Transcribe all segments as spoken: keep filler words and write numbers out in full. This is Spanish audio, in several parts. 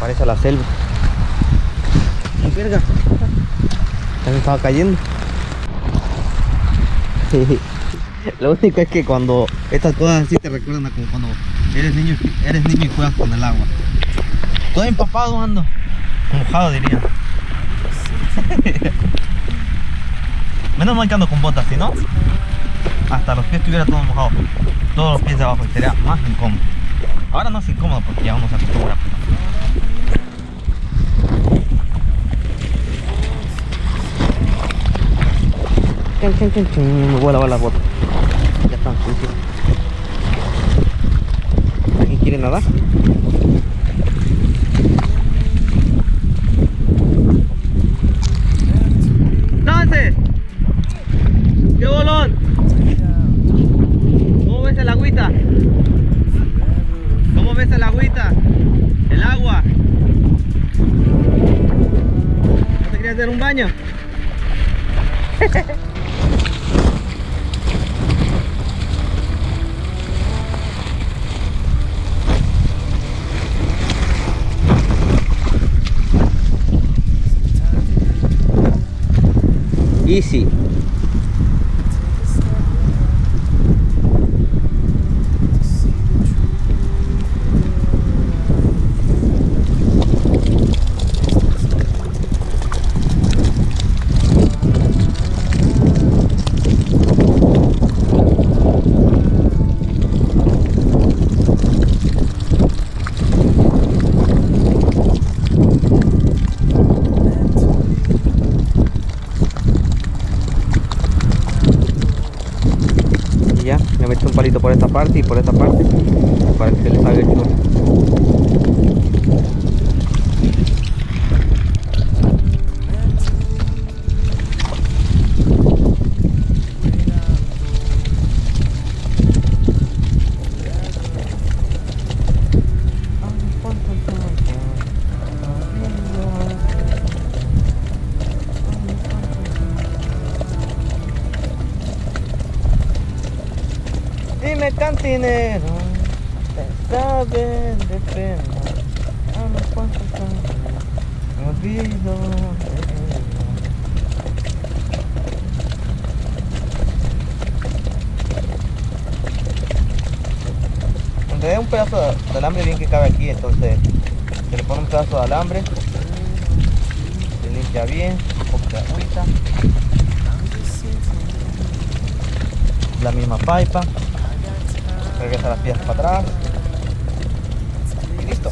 Parece la selva. ¡Qué verga! Ya me estaba cayendo. Lo único es que cuando estas cosas así te recuerdan a como cuando eres niño, eres niño y juegas con el agua. Todo empapado ando. Mojado diría. Menos mal que ando con botas, si no, hasta los pies estuviera todo mojado. Todos los pies de abajo y sería más incómodo. Ahora no es incómodo porque ya uno se acostumbra. Chan, chan, chan, chan. Me voy a lavar las botas. Ya están sucias. ¿Alguien quiere nadar? ¡Lance! ¡Qué bolón! ¿Cómo ves el agüita? ¿Cómo ves el agüita? El agua. ¿No te querías hacer un baño? Easy. Por esta parte y por esta parte para que se les salga el chorro. Dime cantinero, te saben de pena, a los cuantos años me olvido de ella. En realidad un pedazo de alambre bien que cabe aquí, entonces se le pone un pedazo de alambre, se limpia bien, un poco de agüita, la misma pipa. Regresa las piezas para atrás y listo.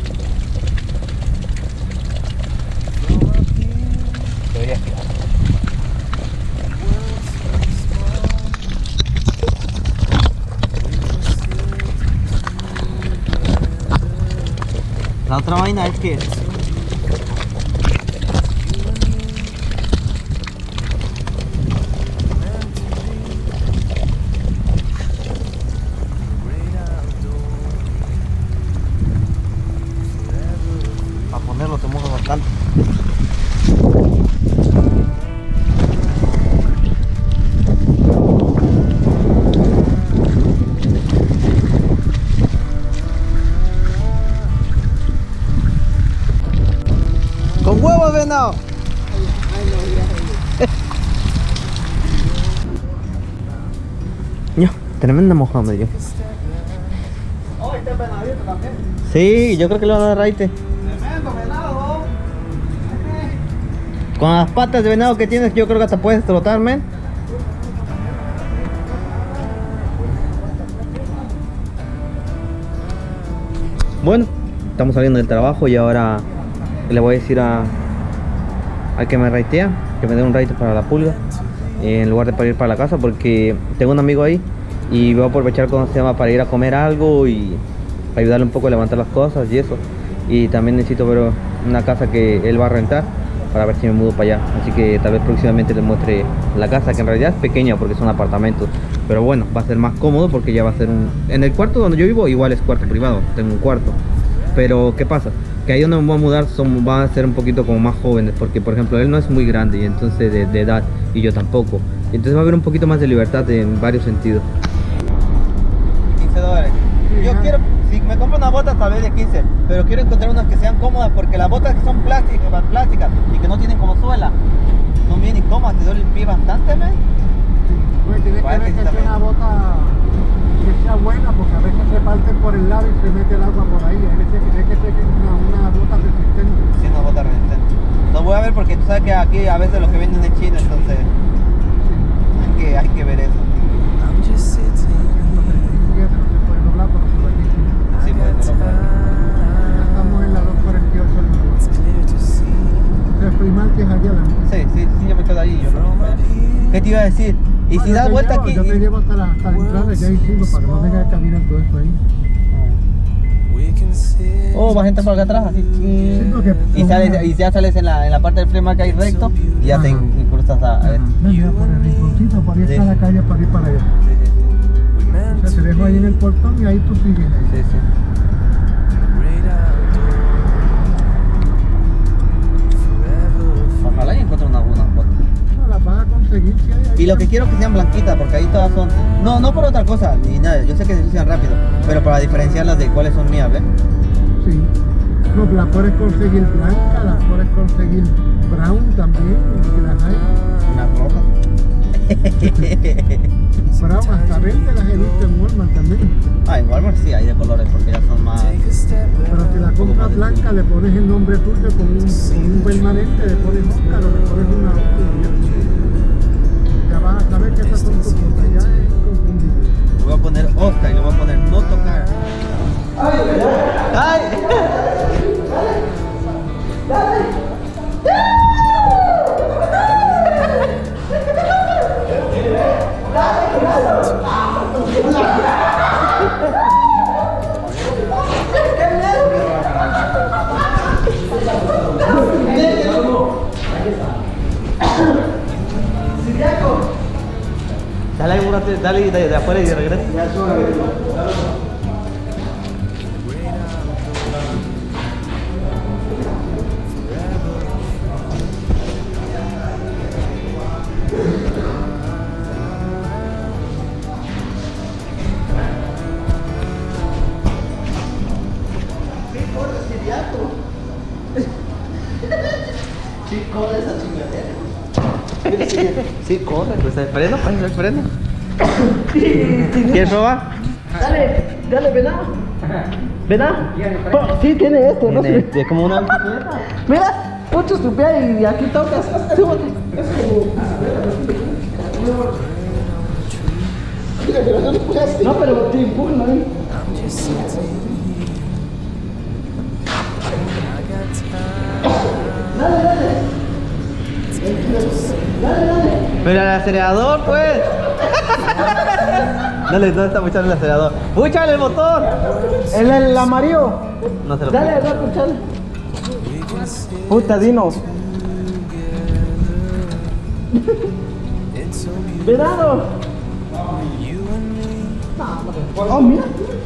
Debería girar. La otra vaina es que te moja bastante. Con huevos, venado. No, tremenda mojada me dio. Oh, este venadito también. Sí, yo creo que le van a dar raite. Con las patas de venado que tienes, yo creo que hasta puedes trotar, men. Bueno, estamos saliendo del trabajo y ahora le voy a decir a al que me raitea que me dé un raite para la pulga en lugar de para ir para la casa, porque tengo un amigo ahí y voy a aprovechar cuando se llama para ir a comer algo y ayudarle un poco a levantar las cosas y eso. Y también necesito ver una casa que él va a rentar para ver si me mudo para allá, así que tal vez próximamente les muestre la casa, que en realidad es pequeña porque son apartamentos, pero bueno, va a ser más cómodo porque ya va a ser un... En el cuarto donde yo vivo igual es cuarto privado, tengo un cuarto, pero ¿qué pasa? Que ahí donde me voy a mudar son, van a ser un poquito como más jóvenes, porque por ejemplo él no es muy grande y entonces de, de edad, y yo tampoco, entonces va a haber un poquito más de libertad en varios sentidos. quince dólares. Yo quiero, si me compro compro unas botas tal vez de quince, pero quiero encontrar unas que sean cómodas porque las botas que son plásticas, plásticas y que no tienen como suela, son bien incómodas, te duele el pie bastante, ¿me? Sí, pues tienes que ver que sea una bota que sea buena porque a veces se parten por el lado y se mete el agua por ahí. Hay veces que tiene que ser una, una bota resistente. Sí, una bota resistente. Lo voy a ver porque tú sabes que aquí a veces lo que venden es China, entonces Sí. hay que, hay que ver eso. Sí, pues no lo puedo. Ya estamos en la dos cuarenta y ocho. El primal que es allá adelante. Sí, sí, sí, yo me quedo ahí, yo camino para allá. ¿Qué te iba a decir? Y No, si yo das te vuelta llevo, aquí... Yo te llevo hasta la, hasta la entrada ya hicimos para que no tengas que caminar todo eso ahí. Oh, vas a entrar por acá atrás, así. Sí, porque- Y, sales, y ya sales en la, en la parte del frame que hay recto y ya te Ajá. incrustas a, a Ajá. esto. No, mira, por el rinconcito, por ahí Sí. está la calle para ir para allá. Sí, sí, O sea, te dejo ahí en el portón y ahí tú sigues ahí. sí, sí. Ojalá y encuentre una buena foto. No, las vas a conseguir si hay ahí. Y lo que quiero que sean blanquitas, porque ahí todas son... No, no por otra cosa, ni nada, yo sé que se ensucian rápido, pero para diferenciarlas de cuáles son mías, ¿ves? Sí. No, las puedes conseguir blanca, las puedes conseguir brown también, que las hay. Unas rojas. Brown, hasta verde las he visto en Walmart también. Ah, en Walmart sí hay de colores, porque ya son más... Pero si la compras blanca, le pones el nombre tuyo con un, con un permanente, le pones Oscar o le pones una Oscar. Ya vas a saber que esas son tus cosas, ya es inconfundible. Le voy a poner Oscar y le voy a poner no tocar. ¡Ay! Dale, una, dale de, de afuera y de regreso. Sí, corre esa chingadera. Sí, corre, pues el freno, pues el freno. ¿Quieres probar? Dale, dale, venado. ¿Venado? Po- Sí, tiene este, ¿no? Tiene- Es como una bicicleta. Mira, pucho tu pie y aquí tocas. Súbete. No, pero te empujan ahí. Dale, dale. Dale, dale. Pero el acelerador, pues. Dale, ¿dónde está puchando el acelerador? ¡Púchale el motor! El, el amarillo. No se lo Dale, pucho. dale, escuchale. Puta, Dino. Venado. Oh, mira.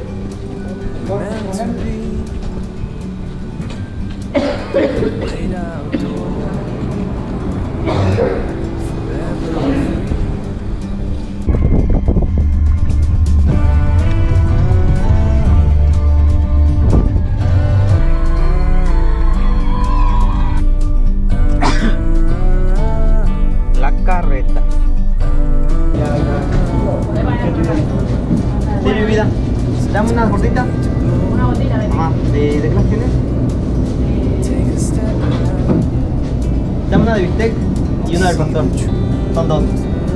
La carreta. Sí, mi vida. Dame unas gorditas. Una botella de Mamá, ¿de, de qué las tienes? Dame una de bistec y una del pastor. Son dos.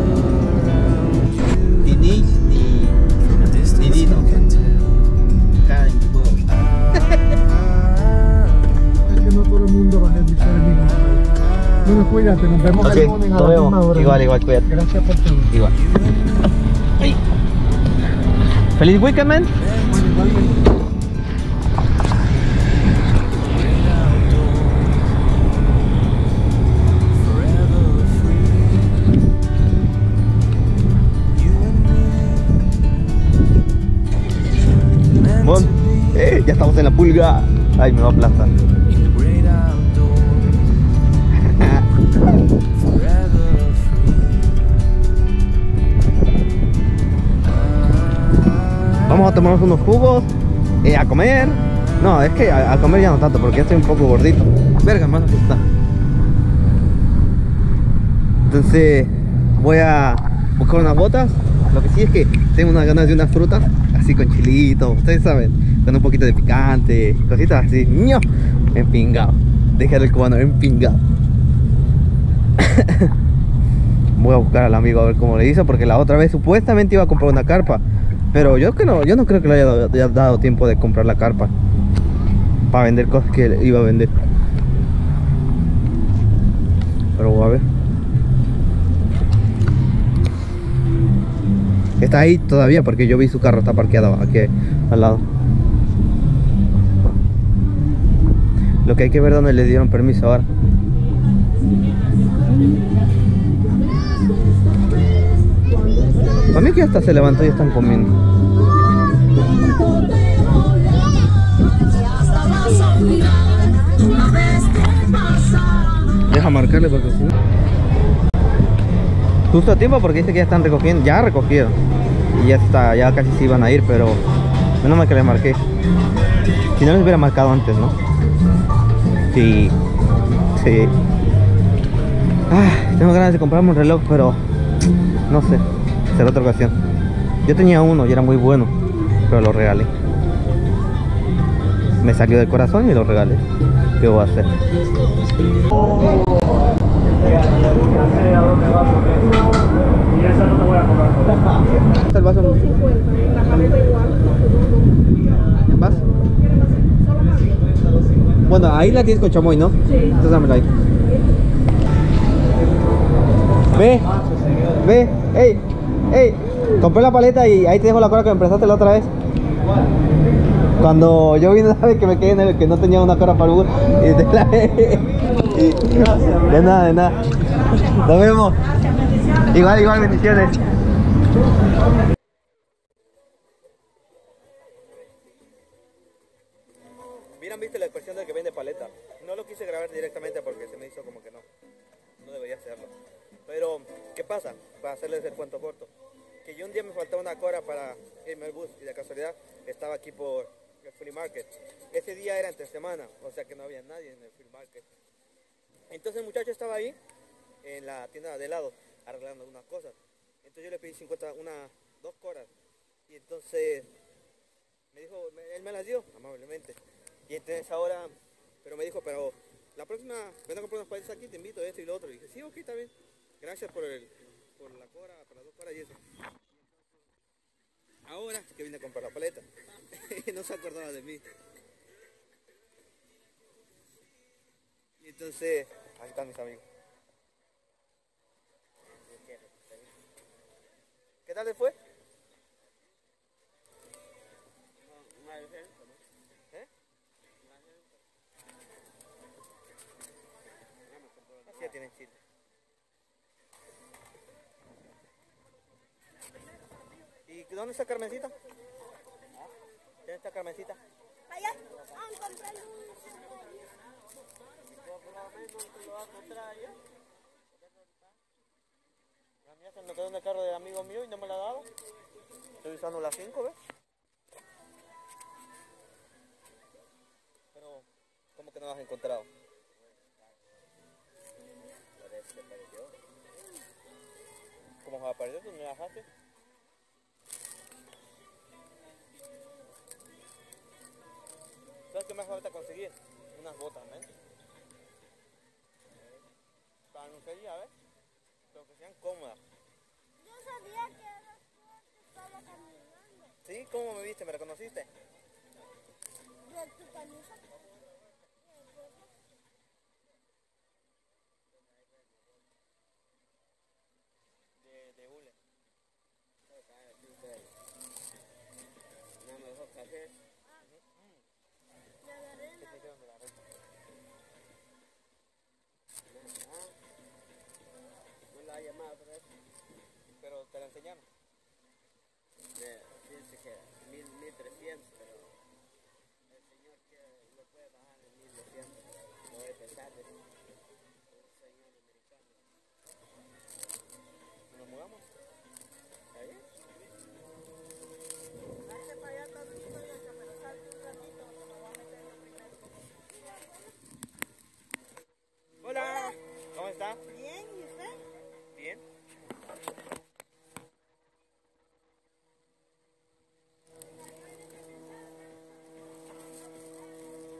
Dinich y... y Dino. Cara de mi huevo. Es que no todo el mundo va a realizar el mismo. Bueno, cuídate, nos vemos Ok, el lunes a nos la misma vemos. hora. Igual, igual, cuídate. Gracias por todo. Igual. Ay. ¡Feliz weekend, man! Bueno, igualmente. Bon, eh, ya estamos en la pulga. Ay, me va a aplastar. Vamos a tomarnos unos jugos Eh, a comer. No, es que a, a comer ya no tanto, porque ya estoy un poco gordito. Verga, hermano, aquí está. Entonces voy a buscar unas botas. Lo que sí es que tengo unas ganas de unas frutas así con chilito, ustedes saben, con un poquito de picante, cositas así. ¡Ño! Empingado. Dejar el cubano empingado. Voy a buscar al amigo a ver cómo le hizo, porque la otra vez supuestamente iba a comprar una carpa, pero yo que no, yo no creo que le haya dado, haya dado tiempo de comprar la carpa para vender cosas que iba a vender. Pero voy a ver. Está ahí todavía porque yo vi su carro, está parqueado aquí al lado. Lo que hay que ver dónde le dieron permiso ahora. Para mí que hasta se levantó y están comiendo. Deja marcarle porque si no... Justo a tiempo porque dice que ya están recogiendo, ya recogieron. Y ya está, ya casi se iban a ir, pero menos mal que les marqué. Si no les hubiera marcado antes, ¿no? Sí. Sí. Ah, tengo ganas de comprarme un reloj, pero no sé, será otra ocasión. Yo tenía uno y era muy bueno, pero lo regalé. Me salió del corazón y lo regalé. ¿Qué voy a hacer? Y esa no te voy a cobrar. ¿El vaso? ¿Vas? Bueno, ahí la tienes con chamoy, ¿no? Sí. Entonces dámela ahí. Ve, ve, ey, ey. Compré la paleta y ahí te dejo la cola que me prestaste la otra vez. Cuando yo vine, ¿sabes? Que me quedé en el que no tenía una cora para el bus. Y te la... y... De nada, de nada. Nos vemos. Igual, igual, bendiciones. Miran, viste la expresión del que vende paleta. No lo quise grabar directamente porque se me hizo como que no. No debería hacerlo. Pero, ¿qué pasa? Para hacerles el cuento corto. Que yo un día me faltaba una cora para irme al bus y de casualidad estaba aquí por el flea market. Ese día era entre semana, o sea que no había nadie en el flea market. Entonces el muchacho estaba ahí en la tienda de helado arreglando unas cosas. Entonces yo le pedí cincuenta, una, dos coras. Y entonces me dijo, él me las dio amablemente. Y entonces ahora, pero me dijo, pero la próxima, ven a comprar unas paletas aquí, te invito a esto y lo otro. Y dije, sí, ok, está bien. Gracias por, el, por la cora, por las dos coras y eso. Ahora que vine a comprar la paleta, no se acordaba de mí. Y entonces, ahí están mis amigos. ¿Qué tal les fue? ¿Eh? Así ya tienen chile. ¿Y dónde está Carmencita? ¿Dónde está Carmencita? Allá, ah, encontré un... La mía se me quedó en el carro del amigo mío y no me la ha dado. Estoy usando la cinco, ¿ves? Pero, ¿cómo que no la has encontrado? ¿Cómo va a aparecer? ¿Tú me la dejaste? ¿Sabes qué me hace falta conseguir? Unas botas, ¿ven? Para anunciaría, ¿ves? Pero que sean cómodas. Yo sabía que eras tú que estaba caminando. ¿Sí? ¿Cómo me viste? ¿Me reconociste? De tu camisa. De, de hule. No me dejó caer. Le agarré en la... No la ha llamado otra vez. Pero te la enseñaron. Dice que mil, mil trescientos, pero el señor que lo puede bajar en mil doscientos. Lo voy a pensar de un señor americano. ¿Nos mudamos? ¿Está bien? Hazte para allá con un pollo que me lo salte.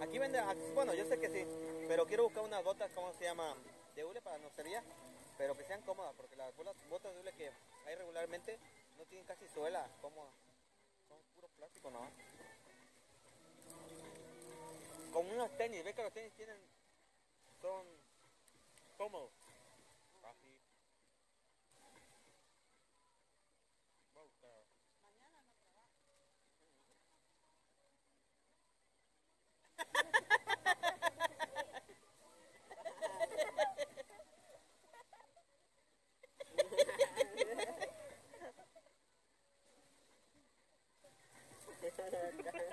aquí venden, aquí- bueno, yo sé que sí, pero quiero buscar unas botas, ¿cómo se llama? De hule para no sería, pero que sean cómodas, porque las bolas- botas de hule que hay regularmente no tienen casi suela cómoda, son puro plástico nomás. Como unos tenis, ves que los tenis tienen, son cómodos. Así. Voy a buscar.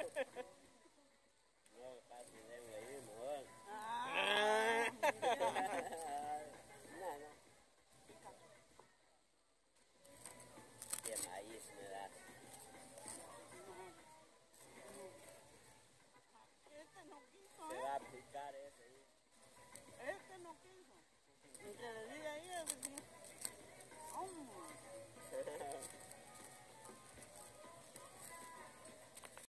No, casi de ahí, mejor.